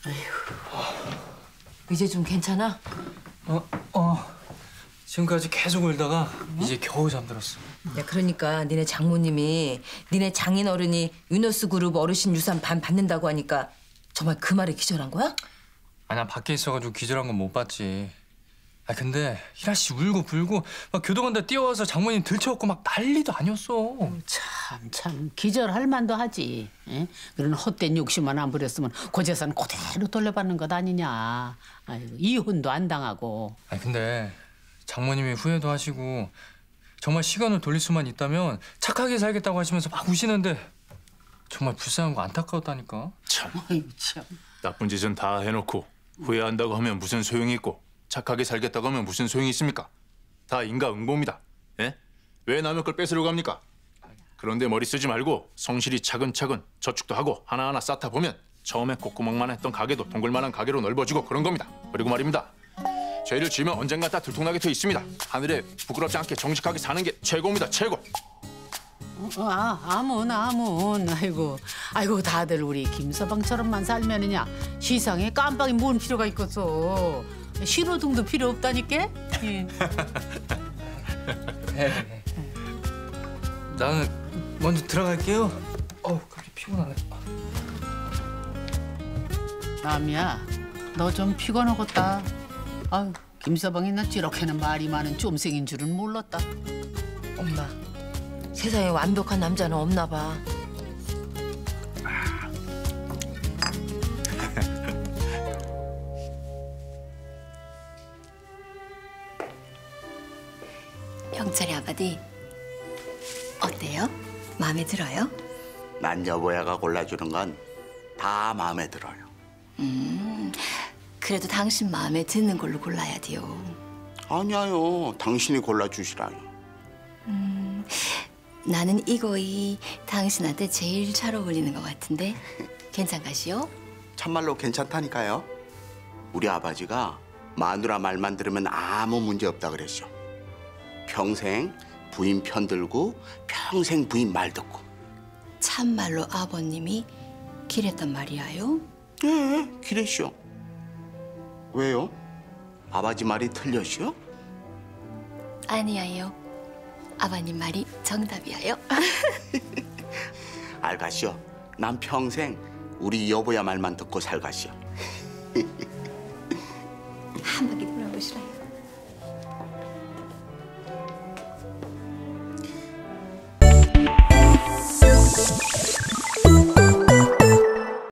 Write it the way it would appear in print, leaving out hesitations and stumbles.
이제 좀 괜찮아? 지금까지 계속 울다가 이제 겨우 잠들었어. 야, 그러니까 니네 장모님이 니네 장인어른이 유노스 그룹 어르신 유산 반 받는다고 하니까 정말 그 말에 기절한 거야? 아니, 난 밖에 있어가지고 기절한 건 못 봤지. 아, 근데 희라 씨 울고 불고 막 교도관들 뛰어와서 장모님 들쳐갖고 막 난리도 아니었어. 참 기절할 만도 하지. 에? 그런 헛된 욕심만 안 부렸으면 그 재산 그대로 돌려받는 것 아니냐. 아이고, 이혼도 안 당하고. 아니, 근데 장모님이 후회도 하시고 정말 시간을 돌릴 수만 있다면 착하게 살겠다고 하시면서 막 우시는데 정말 불쌍한 거 안타까웠다니까. 참, 아이고 참. 나쁜 짓은 다 해놓고 후회한다고 하면 무슨 소용이 있고 착하게 살겠다고 하면 무슨 소용이 있습니까? 다 인과응보입니다. 예? 왜 남의 걸 뺏으려고 합니까? 그런데 머리 쓰지 말고 성실히 차근차근 저축도 하고 하나하나 쌓다 보면 처음에 콧구멍만 했던 가게도 동글만한 가게로 넓어지고 그런 겁니다. 그리고 말입니다. 죄를 지으면 언젠가 다 들통나게 돼 있습니다. 하늘에 부끄럽지 않게 정직하게 사는 게 최고입니다. 최고. 아문. 아이고 다들 우리 김서방처럼만 살면은야 시상에 깜빡이 뭔 필요가 있겠어. 신호등도 필요 없다니까. 예. 나는 먼저 들어갈게요. 갑자기 피곤하네. 남이야, 너 좀 피곤하겠다. 아유, 김서방이 나 이렇게는 말이 많은 쫌생인 줄은 몰랐다. 엄마, 세상에 완벽한 남자는 없나 봐. 병철이 아버지, 어때요? 마음에 들어요? 난 여보야가 골라주는 건 다 마음에 들어요. 그래도 당신 마음에 드는 걸로 골라야 돼요. 아니야요. 당신이 골라주시라요. 나는 이거이 당신한테 제일 잘 어울리는 것 같은데 괜찮가시오? 참말로 괜찮다니까요. 우리 아버지가 마누라 말만 들으면 아무 문제 없다 그랬죠. 평생 부인 편 들고 평생 부인 말 듣고. 참말로 아버님이 기랬단 말이야요? 네, 그랬쇼. 왜요? 아버지 말이 틀렸쇼? 아니야요. 아버님 말이 정답이야요. 알가시오. 난 평생 우리 여보야 말만 듣고 살가시오. 한 바퀴 돌아보시라요.